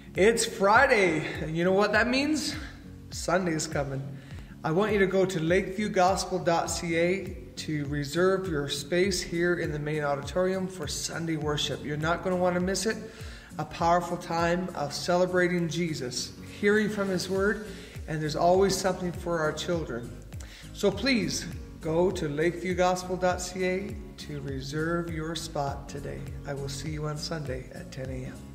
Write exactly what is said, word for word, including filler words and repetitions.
It's Friday, and you know what that means? Sunday's coming. I want you to go to lakeview gospel dot c a to reserve your space here in the main auditorium for Sunday worship. You're not going to want to miss it. A powerful time of celebrating Jesus, hearing from His Word, and there's always something for our children. So please go to lakeview gospel dot c a to reserve your spot today. I will see you on Sunday at ten a m